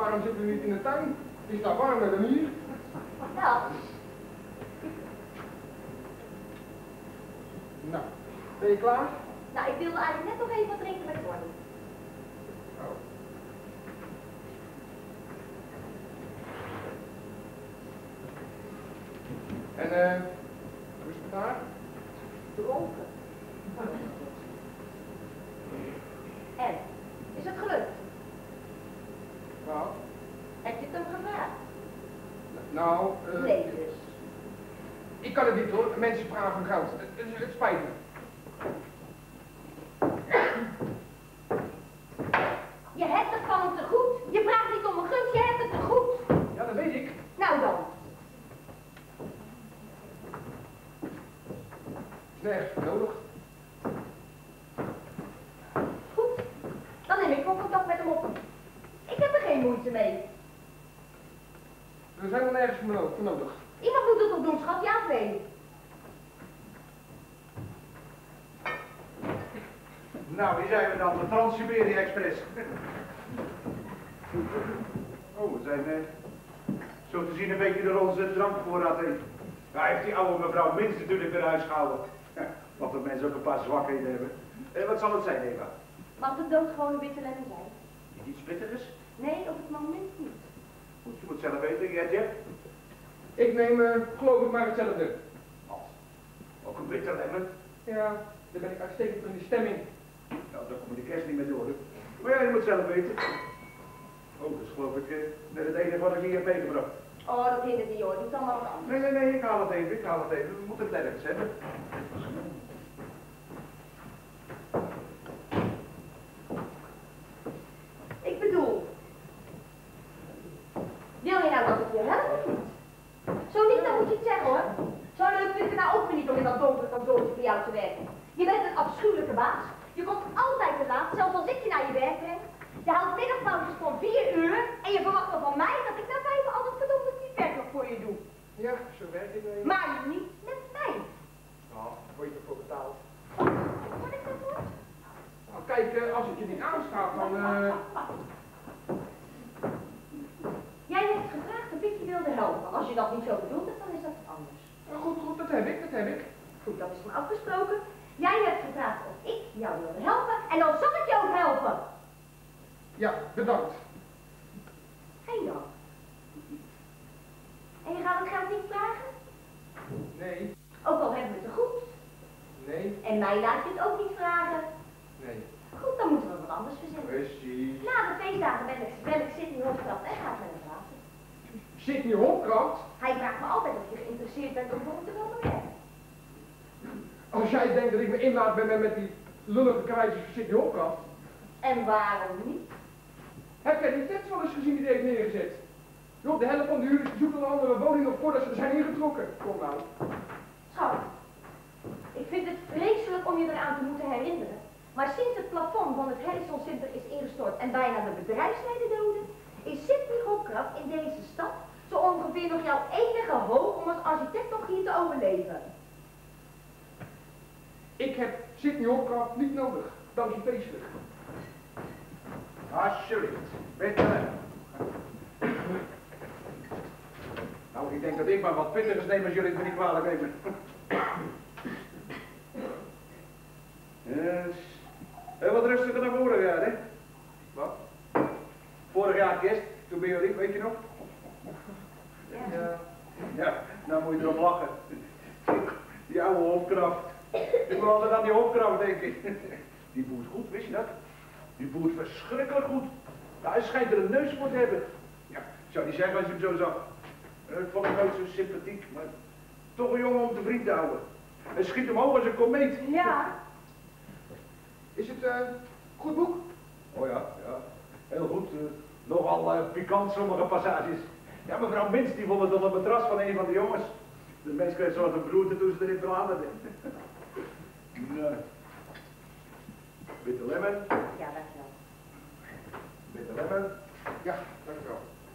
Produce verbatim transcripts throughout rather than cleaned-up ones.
waarom zitten we niet in de tuin? Het is daar warmer dan hier. Nou. Nou, ben je klaar? Nou, ik wilde eigenlijk net nog even wat drinken met Ronnie. Oh. En, eh, uh, hoe is het daar? Dronken. En, is het gelukt? Nou? Heb je het hem gevraagd? Nou, uh, nee dus. Ik kan het niet hoor, mensen vragen om geld. Het, het, het spijt me. Je hebt het van hem te goed. Je vraagt niet om een gunst, je hebt het te goed. Ja, dat weet ik. Nou dan. Is nergens voor nodig. Goed, dan neem ik wel contact met hem op. Ik heb er geen moeite mee. Er zijn er nergens voor nodig. Iemand moet het toch doen, schat? Ja, twee. Nou, hier zijn we dan, de Trans-Siberië Express. Oh, we zijn eh, zo te zien een beetje door onze drankvoorraad heen. Nou, heeft die oude mevrouw Mins natuurlijk weer huis gehouden. Ja, wat de mensen ook een paar zwakheden hebben. Eh, wat zal het zijn, Eva? Mag de dood gewoon een witte lemon zijn? Niet iets pittigers? Nee, op het moment niet. Goed, je moet zelf weten. Jij, Jeff? Ik neem, uh, geloof ik, maar hetzelfde. Wat? Ook een witte lemon? Ja, daar ben ik uitstekend in de stemming. Nou, daar kom je de kerst niet mee door. Hè? Maar ja, je moet zelf weten. Oh, dat is geloof ik uh, net het enige wat ik hier heb meegebracht. Oh, dat hindert niet hoor, doe dan maar wat anders. Nee, nee, nee, ik haal het even, ik haal het even. We moeten het nergens hebben. Ik bedoel, wil je nou dat ik je help of niet? Zo niet, dan moet je het zeggen hoor. Zo leuk vind ik het nou ook weer niet om in dat donkere kantoortje voor jou te werken. Je bent een afschuwelijke baas. Je komt altijd te laat, zelfs als ik je naar je werk breng. Je houdt middagpauzes van vier uur en je verwacht dan van mij dat ik na vijf al het verdomde werk nog voor je doe. Ja, zo werkt het. Uh... Maar niet met mij. Nou, daar word je toch voor betaald. Word ik dat voor? Nou, kijk, uh, als ik je niet aanstaat, dan... Uh... Jij hebt gevraagd of ik je wilde helpen. Als je dat niet zo bedoelt, dan is dat anders. Ja, goed, goed, dat heb ik, dat heb ik. Goed, dat is dan afgesproken. Jij hebt gevraagd of ik jou wilde helpen en dan zal ik je ook helpen. Ja, bedankt. Geen dank. En je gaat het geld niet vragen? Nee. Ook al hebben we het te goed. Nee. En mij laat je het ook niet vragen. Nee. Goed, dan moeten we wat anders verzinnen. Precies. Na de feestdagen ben ik, ben ik Sydney Hofkraft en ga ik met hem praten. Sydney Hofkraft? Hij vraagt me altijd of je geïnteresseerd bent om voor hem te willen werken. Als jij denkt dat ik me inlaat ben met die lullige krijtjes van Sydney Hofkraft. En waarom niet? Heb jij die tents wel eens gezien die hij heeft neergezet? Joh, de helft van de huurders zoeken een andere woning nog voordat ze er zijn ingetrokken. Kom nou. Schat, ik vind het vreselijk om je eraan te moeten herinneren. Maar sinds het plafond van het Harrison Center is ingestort en bijna de bedrijfsleider doden, is Sydney Hofkraft in deze stad zo ongeveer nog jouw enige hoop om als architect nog hier te overleven. Ik heb Sydney Hofkraft niet nodig. Dank je feestelijk. Alsjeblieft. Beter. Nou, ik denk dat ik maar wat pittigers neem als jullie het me niet kwalijk nemen. Yes. En wat rustiger dan vorig jaar, hè? Wat? Vorig jaar kerst, toen ben jullie, weet je nog? Ja. Ja, nou moet je erom lachen. Die oude Hofkraft. Ik wil altijd aan die Hofkraft denken. Die boert goed, wist je dat? Die boert verschrikkelijk goed. Nou, hij schijnt er een neus voor te hebben. Ja, ik zou niet zeggen als je hem zo zag. Ik vond hem nooit zo sympathiek, maar toch een jongen om te vriend te houden. Hij schiet hem hoog als een komeet. Ja. Is het een uh, goed boek? Oh ja, ja. Heel goed. Uh, nogal uh, pikant sommige passages. Ja, mevrouw Mins die vond het op het matras van een van de jongens. De mens kreeg zo'n een beroerte toen ze erin veranderde. Nee. Witte lemon. Ja, dankjewel. Witte lemon. Ja, dankjewel.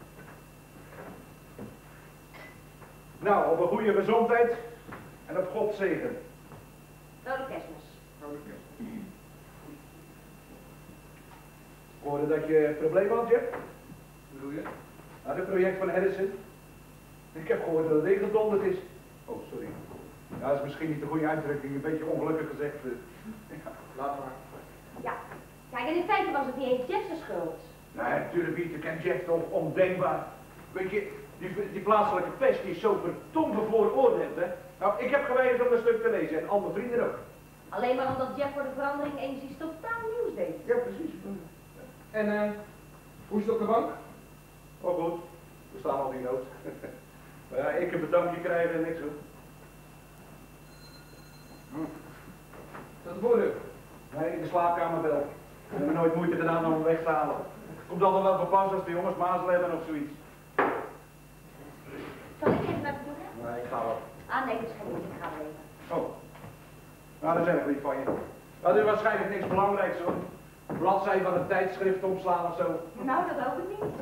Nou, op een goede gezondheid en op Gods zegen. Rode kerstmis. Rode kerstmis. Ik hoorde dat je problemen had, Jeff? bedoel je? Nou, het project van Edison. Ik heb gehoord dat het ingedonderd is. Oh, sorry. Ja, dat is misschien niet de goede uitdrukking, een beetje ongelukkig gezegd. Ja. Laat maar. Ja. Kijk, en in feite was het niet eens Jeff's schuld. Nee, natuurlijk niet. Ik ken Jeff toch ondenkbaar. Weet je, die, die plaatselijke pest die is zo verdomd bevooroordeeld, hè. Nou, ik heb geweigerd om een stuk te lezen en al mijn vrienden ook. Alleen maar omdat Jeff voor de verandering eens iets totaal nieuws deed. Ja, precies. En, eh, hoe is het op de bank? Oh goed, we staan al in nood. Maar ja, ik een bedankje krijgen en niks hoor. Hm. Is dat de voordeur? Nee, de slaapkamerbel. We hebben nooit moeite gedaan om hem weg te halen. Komt altijd wel van pas als de jongens mazelen hebben of zoiets. Zal ik even naar de doen? Nee, ik ga wel. Ah nee, dat is geen moeite, ik ga wel even. Oh. Nou, dat is erg lief van je. Dat is waarschijnlijk niks belangrijks hoor. Bladzij van een tijdschrift opslaan of zo. Nou, dat ook niet.